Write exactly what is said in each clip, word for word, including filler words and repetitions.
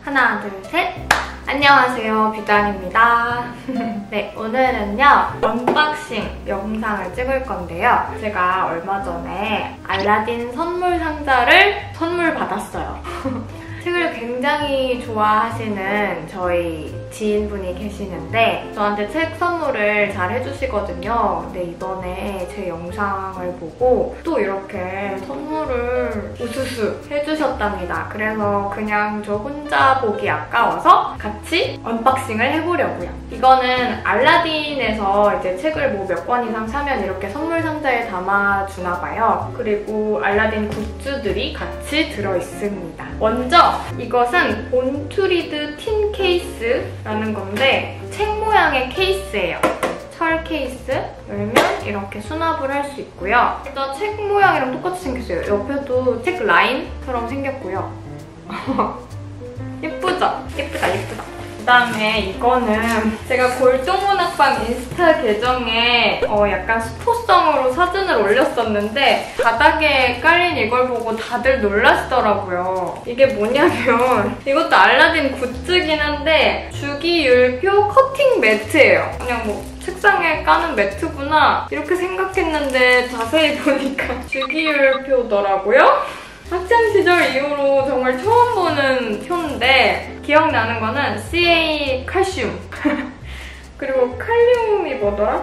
하나, 둘, 셋! 안녕하세요, 뷰단입니다. 네, 오늘은요, 언박싱 영상을 찍을 건데요. 제가 얼마 전에 알라딘 선물 상자를 선물 받았어요. 책을 굉장히 좋아하시는 저희 지인분이 계시는데 저한테 책 선물을 잘 해주시거든요. 근데 이번에 제 영상을 보고 또 이렇게 선물을 우수수 해주셨답니다. 그래서 그냥 저 혼자 보기 아까워서 같이 언박싱을 해보려고요. 이거는 알라딘에서 이제 책을 뭐 몇 권 이상 사면 이렇게 선물 상자에 담아주나 봐요. 그리고 알라딘 굿즈들이 같이 들어있습니다. 먼저 이것은 본투리드 틴 케이스라는 건데 책 모양의 케이스예요. 철 케이스 열면 이렇게 수납을 할 수 있고요. 일단 책 모양이랑 똑같이 생겼어요. 옆에도 책 라인처럼 생겼고요. 예쁘죠? 예쁘다 예쁘다. 그다음에 이거는 제가 골동문학방 인스타 계정에 어 약간 스포성으로 사진을 올렸었는데 바닥에 깔린 이걸 보고 다들 놀라시더라고요. 이게 뭐냐면 이것도 알라딘 굿즈긴 한데 주기율표 커팅 매트예요. 그냥 뭐 책상에 까는 매트구나 이렇게 생각했는데 자세히 보니까 주기율표더라고요. 학창시절 이후로 정말 처음 보는 표인데 기억나는 거는 씨에이 칼슘 그리고 칼륨이 뭐더라?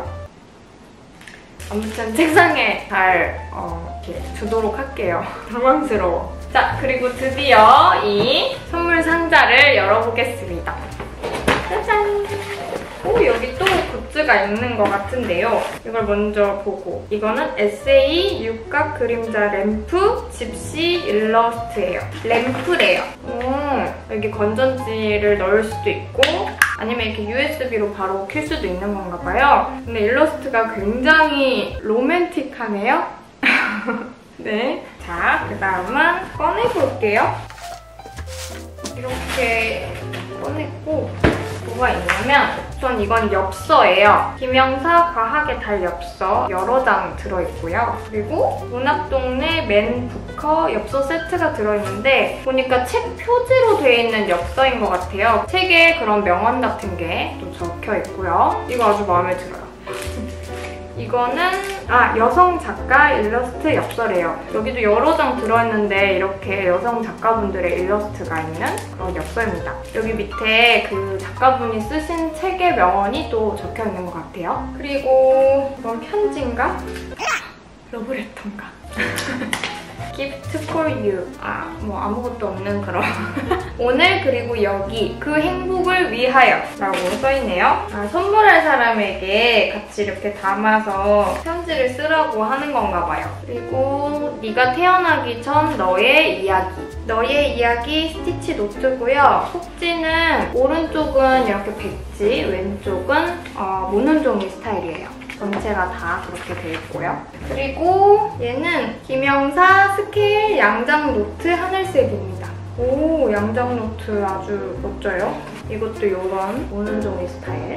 아무튼 책상에 잘 어, 이렇게 두도록 할게요. 당황스러워. 자, 그리고 드디어 이 선물 상자를 열어보겠습니다. 짜잔! 오, 여기 또 굿즈가 있는 것 같은데요. 이걸 먼저 보고 이거는 에세이 육각 그림자 램프 집시 일러스트예요. 램프래요. 오, 여기 건전지를 넣을 수도 있고 아니면 이렇게 유에스비로 바로 켤 수도 있는 건가 봐요. 근데 일러스트가 굉장히 로맨틱하네요. 네, 자, 그 다음은 꺼내볼게요. 이렇게 꺼냈고 뭐가 있냐면 우선 이건 엽서예요. 김영사 과학의 달 엽서 여러 장 들어있고요. 그리고 문학동네 맨 부커 엽서 세트가 들어있는데 보니까 책 표지로 되어 있는 엽서인 것 같아요. 책에 그런 명언 같은 게 또 적혀있고요. 이거 아주 마음에 들어요. 이거는 아 여성 작가 일러스트 엽서래요. 여기도 여러 장 들어있는데 이렇게 여성 작가분들의 일러스트가 있는 그런 엽서입니다. 여기 밑에 그 작가분이 쓰신 책의 명언이 또 적혀있는 것 같아요. 그리고 이건 편지인가? 러브레터인가? Gift for you. 아, 뭐 아무것도 없는 그런. 오늘 그리고 여기 그 행복을 위하여 라고 써있네요. 아, 선물할 사람에게 같이 이렇게 담아서 편지를 쓰라고 하는 건가 봐요. 그리고 네가 태어나기 전 너의 이야기. 너의 이야기 스티치 노트고요. 속지는 오른쪽은 이렇게 백지, 왼쪽은 어, 모눈종이 스타일이에요. 전체가 다 그렇게 돼 있고요. 그리고 얘는 김영사 스케일 양장 노트 하늘색입니다. 오, 양장 노트 아주 멋져요. 이것도 이런 모눈종이 스타일.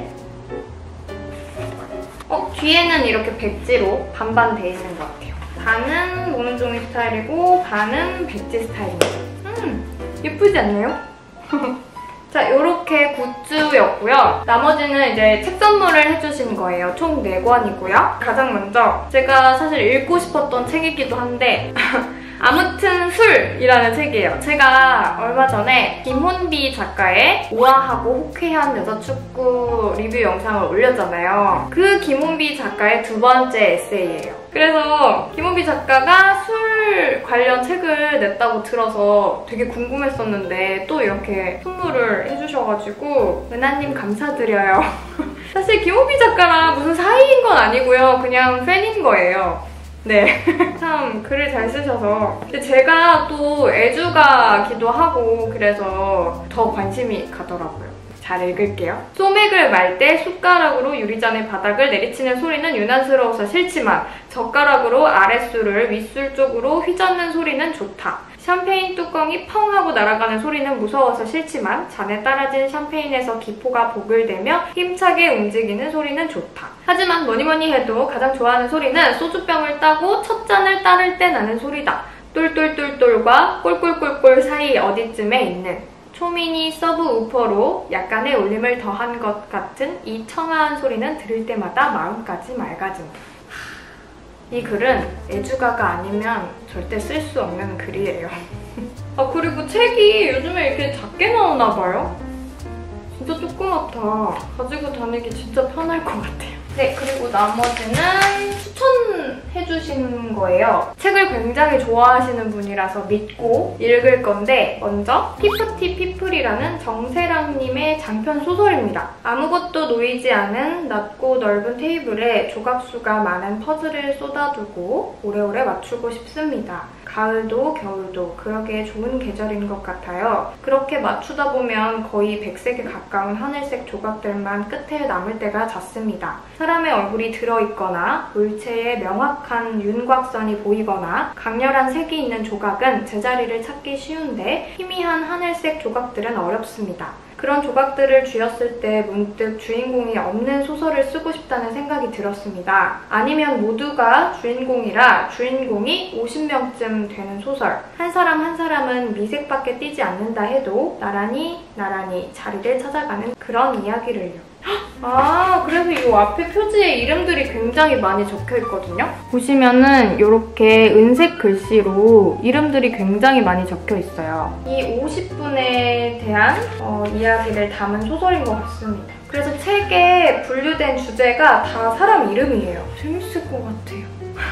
어, 뒤에는 이렇게 백지로 반반 돼 있는 것 같아요. 반은 모눈종이 스타일이고 반은 백지 스타일입니다. 음, 예쁘지 않나요? 자, 이렇게 굿즈였고요. 나머지는 이제 책 선물을 해주신 거예요. 총 네 권이고요. 가장 먼저 제가 사실 읽고 싶었던 책이기도 한데 아무튼 술이라는 책이에요. 제가 얼마 전에 김혼비 작가의 우아하고 호쾌한 여자축구 리뷰 영상을 올렸잖아요. 그 김혼비 작가의 두 번째 에세이예요. 그래서 김혼비 작가가 술 관련 책을 냈다고 들어서 되게 궁금했었는데 또 이렇게 선물을 해주셔가지고 은하님 감사드려요. 사실 김혼비 작가랑 무슨 사이인 건 아니고요. 그냥 팬인 거예요. 네. 참 글을 잘 쓰셔서. 근데 제가 또 애주가기도 하고 그래서 더 관심이 가더라고요. 잘 읽을게요. 소맥을 말 때 숟가락으로 유리잔의 바닥을 내리치는 소리는 유난스러워서 싫지만 젓가락으로 아랫술을 윗술 쪽으로 휘젓는 소리는 좋다. 샴페인 뚜껑이 펑 하고 날아가는 소리는 무서워서 싫지만 잔에 따라진 샴페인에서 기포가 보글대며 힘차게 움직이는 소리는 좋다. 하지만 뭐니뭐니 해도 가장 좋아하는 소리는 소주병을 따고 첫 잔을 따를 때 나는 소리다. 똘똘똘똘과 꼴꼴꼴꼴 사이 어디쯤에 있는 초미니 서브 우퍼로 약간의 울림을 더한 것 같은 이 청아한 소리는 들을 때마다 마음까지 맑아진다. 이 글은 애주가가 아니면 절대 쓸 수 없는 글이에요. 아, 그리고 책이 요즘에 이렇게 작게 나오나 봐요. 진짜 조그맣다. 가지고 다니기 진짜 편할 것 같아요. 네, 그리고 나머지는 추천해주신 거예요. 책을 굉장히 좋아하시는 분이라서 믿고 읽을 건데 먼저 피프티 피플이라는 정세랑님의 장편 소설입니다. 아무것도 놓이지 않은 낮고 넓은 테이블에 조각수가 많은 퍼즐을 쏟아두고 오래오래 맞추고 싶습니다. 가을도 겨울도 그러기에 좋은 계절인 것 같아요. 그렇게 맞추다 보면 거의 백색에 가까운 하늘색 조각들만 끝에 남을 때가 잦습니다. 사람의 얼굴이 들어있거나 물체에 명확한 윤곽선이 보이거나 강렬한 색이 있는 조각은 제자리를 찾기 쉬운데 희미한 하늘색 조각들은 어렵습니다. 그런 조각들을 쥐었을 때 문득 주인공이 없는 소설을 쓰고 싶다는 생각이 들었습니다. 아니면 모두가 주인공이라 주인공이 오십 명쯤 되는 소설. 한 사람 한 사람은 미색밖에 띄지 않는다 해도 나란히 나란히 자리를 찾아가는 그런 이야기를요. 아, 그래서 이 앞에 표지에 이름들이 굉장히 많이 적혀있거든요? 보시면은 이렇게 은색 글씨로 이름들이 굉장히 많이 적혀있어요. 이 오십 분에 대한 어, 이야기를 담은 소설인 것 같습니다. 그래서 책에 분류된 주제가 다 사람 이름이에요. 재밌을 것 같아요.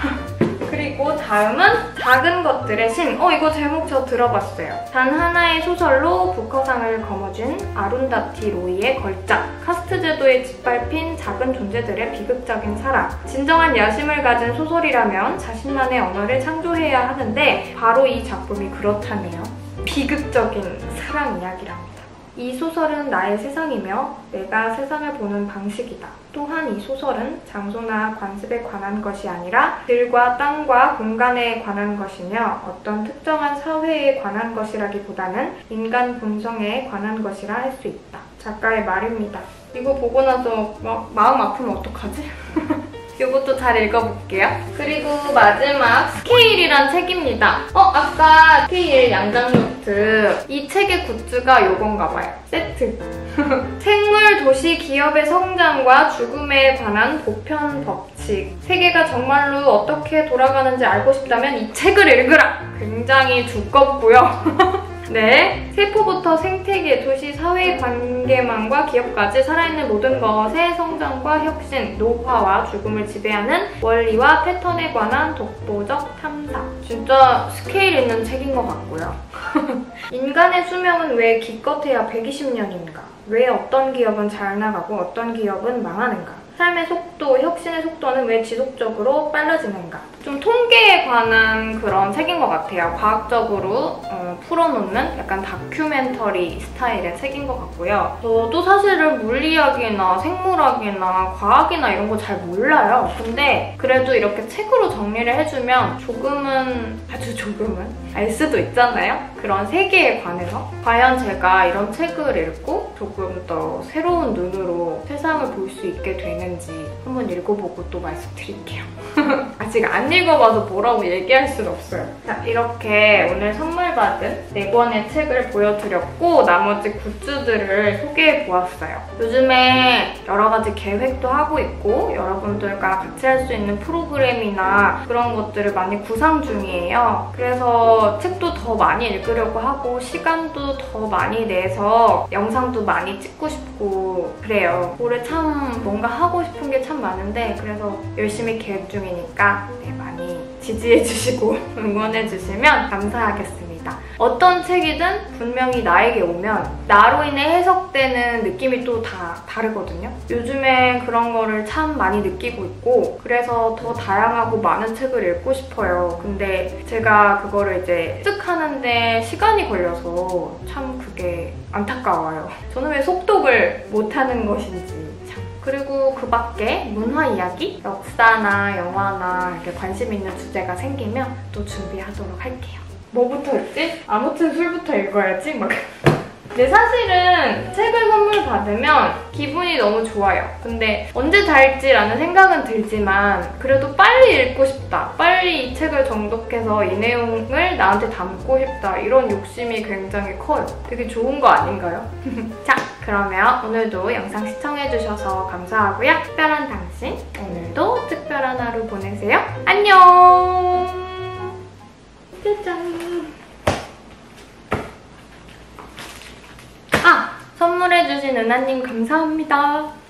그리고 다음은 작은 것들의 신. 어, 이거 제목 저 들어봤어요. 단 하나의 소설로 부커상을 거머쥔 아룬다티 로이의 걸작. 카스트 제도에 짓밟힌 작은 존재들의 비극적인 사랑. 진정한 야심을 가진 소설이라면 자신만의 언어를 창조해야 하는데 바로 이 작품이 그렇다네요. 비극적인 사랑 이야기랍니다. 이 소설은 나의 세상이며 내가 세상을 보는 방식이다. 또한 이 소설은 장소나 관습에 관한 것이 아니라 들과 땅과 공간에 관한 것이며 어떤 특정한 사회에 관한 것이라기보다는 인간 본성에 관한 것이라 할 수 있다. 작가의 말입니다. 이거 보고 나서 막 마음 아프면 어떡하지? 이것도 잘 읽어볼게요. 그리고 마지막 스케일이란 책입니다. 어, 아까 스케일 양장노트. 이 책의 굿즈가 요건가 봐요. 세트. 생물, 도시, 기업의 성장과 죽음에 관한 보편 법칙. 세계가 정말로 어떻게 돌아가는지 알고 싶다면 이 책을 읽으라! 굉장히 두껍고요. 네, 세포부터 생태계, 도시, 사회 관계망과 기업까지 살아있는 모든 것의 성장과 혁신, 노화와 죽음을 지배하는 원리와 패턴에 관한 독보적 탐사. 진짜 스케일 있는 책인 것 같고요. 인간의 수명은 왜 기껏해야 백이십 년인가? 왜 어떤 기업은 잘 나가고 어떤 기업은 망하는가? 삶의 속도, 혁신의 속도는 왜 지속적으로 빨라지는가? 좀 통계에 관한 그런 책인 것 같아요. 과학적으로 어, 풀어놓는 약간 다큐멘터리 스타일의 책인 것 같고요. 저도 사실은 물리학이나 생물학이나 과학이나 이런 거 잘 몰라요. 근데 그래도 이렇게 책으로 정리를 해주면 조금은, 아주 조금은 알 수도 있잖아요? 그런 세계에 관해서. 과연 제가 이런 책을 읽고 조금 더 새로운 눈으로 세상을 볼 수 있게 되는지 한번 읽어보고 또 말씀드릴게요. 아직 안 읽어봐서 뭐라고 얘기할 수는 없어요. 자, 이렇게 오늘 선물 받은 네 권의 책을 보여드렸고 나머지 굿즈들을 소개해보았어요. 요즘에 여러 가지 계획도 하고 있고 여러분들과 같이 할 수 있는 프로그램이나 그런 것들을 많이 구상 중이에요. 그래서 책도 더 많이 읽으려고 하고 시간도 더 많이 내서 영상도 많이 찍고 싶고 그래요. 올해 참 뭔가 하고 싶은 게 참 많은데 그래서 열심히 계획 중이니까 네, 많이 지지해주시고 응원해주시면 감사하겠습니다. 어떤 책이든 분명히 나에게 오면 나로 인해 해석되는 느낌이 또 다 다르거든요. 요즘에 그런 거를 참 많이 느끼고 있고 그래서 더 다양하고 많은 책을 읽고 싶어요. 근데 제가 그거를 이제 습득하는데 시간이 걸려서 참 그게 안타까워요. 저는 왜 속독을 못하는 것인지. 그리고 그 밖에 문화 이야기, 역사나 영화나 이렇게 관심 있는 주제가 생기면 또 준비하도록 할게요. 뭐부터 읽지? 아무튼 술부터 읽어야지. 막 근데 사실은 책을 선물 받으면 기분이 너무 좋아요. 근데 언제 달지라는 생각은 들지만 그래도 빨리 읽고 싶다. 빨리 이 책을 정독해서 이 내용을 나한테 담고 싶다. 이런 욕심이 굉장히 커요. 되게 좋은 거 아닌가요? 자, 그러면 오늘도 영상 시청해주셔서 감사하고요. 특별한 당신, 오늘도 특별한 하루 보내세요. 안녕! 짜잔! 아! 선물해주신 은하님 감사합니다.